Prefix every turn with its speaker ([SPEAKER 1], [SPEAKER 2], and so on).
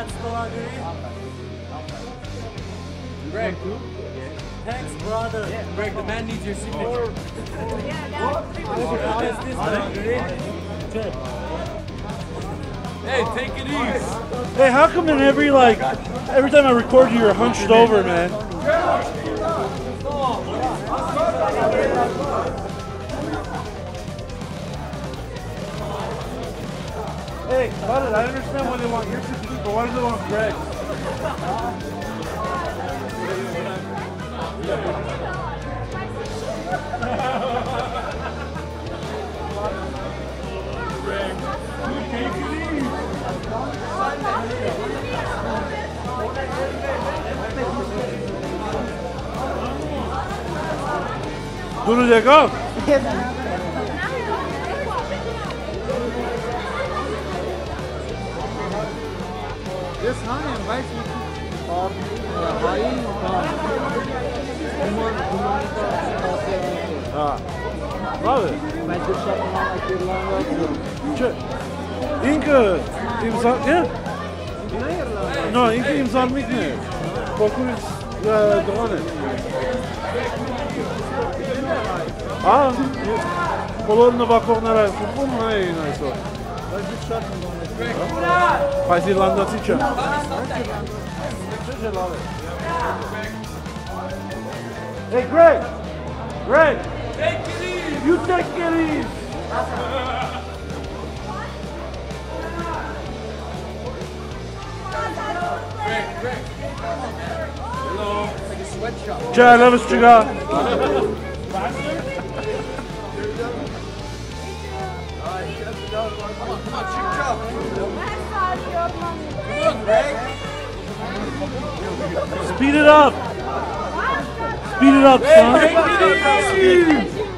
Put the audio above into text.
[SPEAKER 1] That's the lottery.
[SPEAKER 2] Greg.
[SPEAKER 1] Thanks, brother.
[SPEAKER 2] Yeah. Greg, the man needs your signature. Hey, take it easy.
[SPEAKER 3] Hey, how come in every time I record you, you're hunched over, man? Hey, Bud, I understand why they want your signature, but why do they want Greg's? Bunu de go.
[SPEAKER 4] This honey invites me to
[SPEAKER 3] Brother. İnka imza ne? No, inka imzalamak ne? Bakıyoruz doğanı. Ah, koloruna bakonlara futbol mu ne yayınlaysa? Fazilanda teacher. Hey Greg! Greg!
[SPEAKER 2] Take it easy.
[SPEAKER 3] You take it easy!
[SPEAKER 2] Greg. Hello. It's like a sweatshop.
[SPEAKER 3] Ciao, love us, ciao.
[SPEAKER 2] Come on, shoot up. Come on, Greg.
[SPEAKER 3] Speed it up! Speed it up, son!
[SPEAKER 2] Take it easy.